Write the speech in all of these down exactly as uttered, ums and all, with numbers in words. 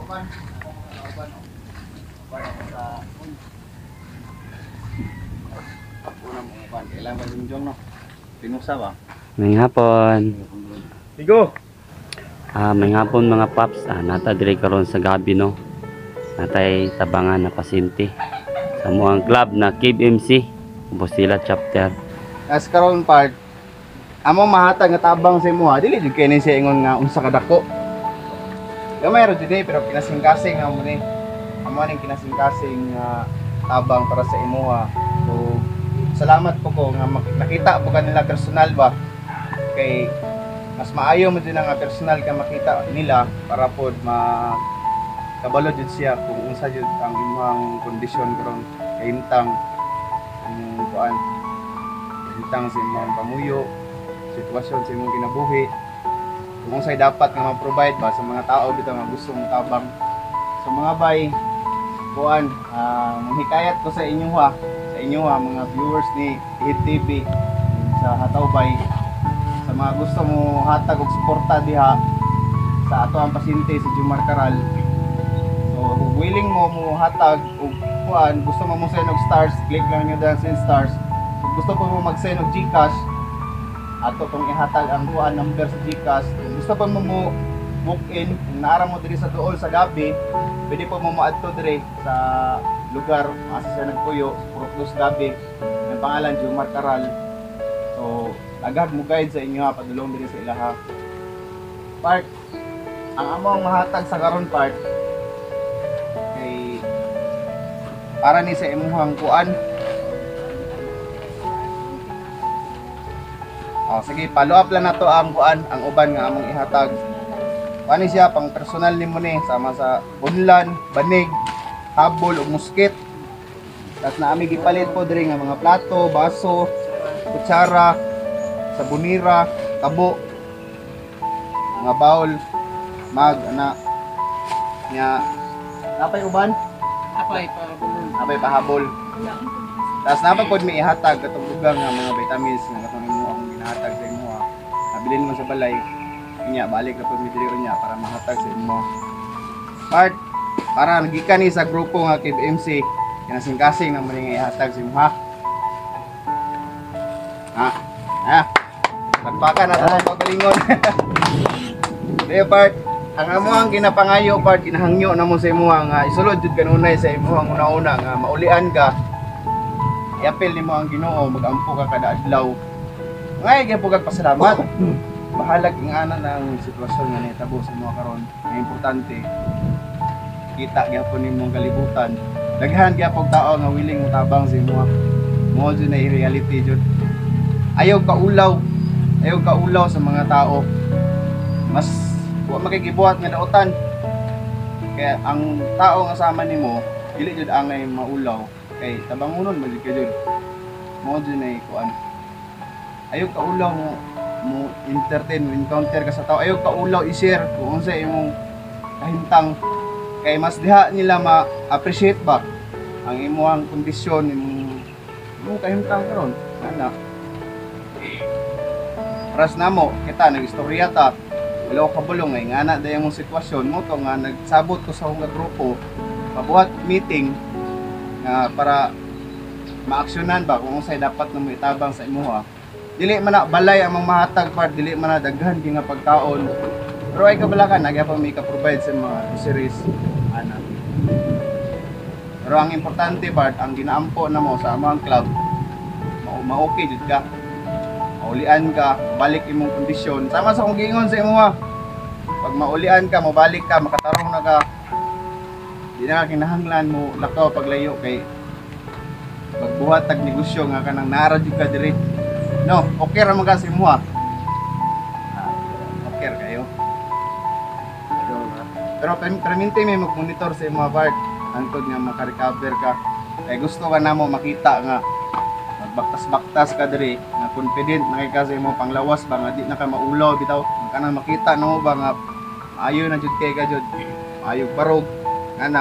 kauban. Kauban. Kauban sa una mo ban. Kailangan jungjong no. Pinusa ba? May hapon. Tigo. Ah, may hapon mga paps. Ah, nata dire karon sa gabi no. Natay tabangan na pasyente sa muang club na Cave M C. Bosila chapter. As karon part amo mahatag nga tabang sa imo ha. Dili jud kay ni siya ingon nga unsa ka dako. Gamay ra jud ni pero kinasing-kasing amo ni. Amo ning kinasing-kasing nga tabang para sa imo ha. So salamat po ko nga nakita po kanila personal ba kay mas maayo mo din nga personal ka makita nila para pod ma kabalo jud siya kung unsa jud ang imong kondisyon karon kahimtang ang kuan kahimtang sa imong pamuyo sitwasyon sa imong kinabuhi kung unsay dapat nga ma-provide ba sa mga tao bitaw nga gusto mo tabang sa mga bay kuan uh, manghikayat ko sa inyo ha sa inyo ha mga viewers ni Ihit T V sa Hataw Bay sa mga gusto mo hatag og suporta diha sa ato ang pasyente si Jomar Caral. So kung willing mo mo hatag og kuan gusto mo mo send og stars, click lang niyo daan send stars. Kung gusto po mo mag-send og GCash ato tong ihatag ang kuan number sa GCash. Kung gusto pa mo mo book in kung naara mo diri sa duol sa gabi pwede po mo maadto diri sa lugar asa siya nagpuyo sa Purok gabi ang pangalan Jomar Caral. So agad mo guide sa inyo ha padulong diri sa ilaha part ang among mahatag sa karon part kay para ni sa imuhang kuan. Oh sige follow up lang nato ang kuan ang uban nga among ihatag. Kuan ni siya pang personal nimo ni sama sa bunlan, banig, habol ug musket. Tas naami gipalit po diri nga mga plato, baso, kutsara, sabunira, tabo, mga bawl, mag, ana, nya, napay uban? Apay para bulol. Napay pahabol. Tapos napagpod may ihatag katong dugang nga mga vitamins nga katong imo akong ginahatag sa imo ha. Nabilin mo sa balay, nya balik na pud mi diri nya para mahatag sa imo. Part para nagikan ni sa grupo nga Cave M C, kinasing-kasing na mo nga ihatag sa imo ha. Ha. Ha. Pagpakan na sa pagalingon. Deo part, ang amo ang ginapangayo part kinahangyo na mo sa imo nga isulod jud kanunay sa imo ang una-una nga maulian ka. I-appeal nimo ang Ginoo magampo ka kada adlaw. Ngay gyud pugad pasalamat. Bahalag ing ana ng sitwasyon nga nahitabo sa imo karon. Nga importante kita gyapon nimong kalibutan. Daghan gyapon tao nga willing mo tabang sa imo. Mo jud na reality jud. Ayaw kaulaw. Ayaw kaulaw sa mga tao. Mas wa makikibuhat nga daotan. Kaya ang tao nga sama nimo dili jud angay maulaw. Kay tabangunon man jud ka jud. Mo jud na kuan. Ayaw kaulaw mo mo entertain, mo encounter ka sa tao. Ayaw kaulaw i-share kung unsa imong kahimtang. Kay mas diha nila ma-appreciate ba ang imong kondisyon imong imong kahimtang karon. Ana. Ras namo kita nag-istorya ta wala ko kabulong ay nga na dayon mong sitwasyon mo to nga nagsabot ko sa akong grupo pabuhat meeting nga para maaksyonan ba kung unsay dapat na itabang sa imuha. Dili man na balay ang mga mahatag part, dili man na daghan di nga pagkaon. Pero ay kabalakan nagyapon mi ka-provide sa mga groceries ana. Pero ang importante part ang ginaampo na mo sa among club ma-okay jud ka. Maulian ka, balik imong kondisyon. Sama sa kong giingon sa imo ha. Pag maulian ka, mabalik ka, makatarong na ka. Di na kinahanglan mo lakaw paglayo kay magbuhat tag negosyo nga kanang nara jud ka diri. No, okay ra man ka sa imo ha. Okay kayo. Pero perminti may mag-monitor sa imo part antod nga maka-recover ka. Kay gusto ka namo makita nga magbaktas-baktas ka diri nga confident na kay ka sa imo panglawas ba nga di na ka maulaw bitaw kanang makita namo ba nga maayo na jud kay ka jud maayo barog ana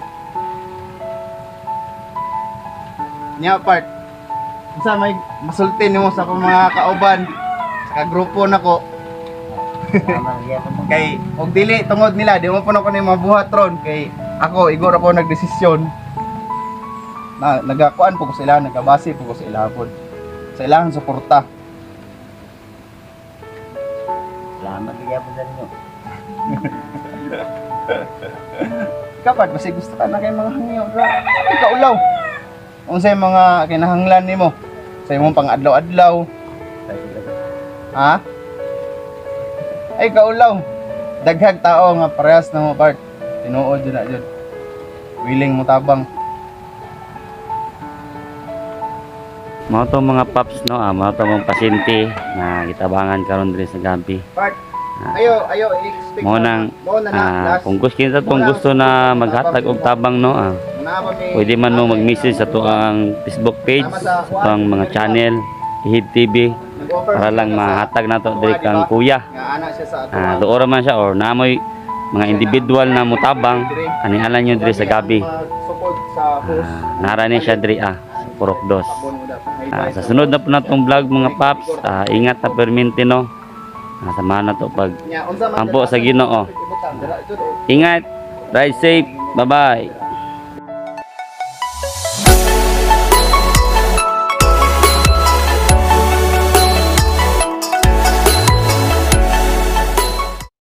nya part unsa may masulti nimo sa akong mga kauban sa grupo nako Kay og dili tungod nila, di mo puno ko ni mabuhat ron kay ako igor ako nagdesisyon. Na nagakuan po ko sila, nagabase po ko sa ilahon. Sa ilahang suporta. Salamat kaya po sa inyo. Kapag kasi gusto ka na kay mga hangyo, ra. Ikaw ulaw. Unsay mga kinahanglan nimo? Sa imong pang-adlaw-adlaw. Ha? Ay kaulaw. Daghag tao nga parehas na mo part. Tinuod jud na jud. Willing mo tabang. Mao to mga paps no, ah, mao to mga pasyente na gitabangan karon diri sa gabi. Part. Ayo, ayo i-expect. Mo nang mo na na ah, last. kung gusto kinsa tong gusto na maghatag og tabang no, ah, Na pa may- pwede man mo mag-message sa to ang Facebook page, sa to ang mga channel, Ihid T V Nag-offer para lang siya sa- mahatag nato diri kang kuya. Nga ana siya sa ato. Ah, doora man siya or namoy mga individual na mutabang ani alam nyo diri sa gabi. Support sa host. Ah, narani siya diri ah, sa Purok Dos. Abon mo daw. Ah, sa sunod na po na itong vlog mga paps, ah, ingat na perminti no. Ah, samahan na to pag Nya, unsa man ampo dala- sa Ginoo. Ibutang, dala, ito, oh. Ingat, ride safe, bye bye.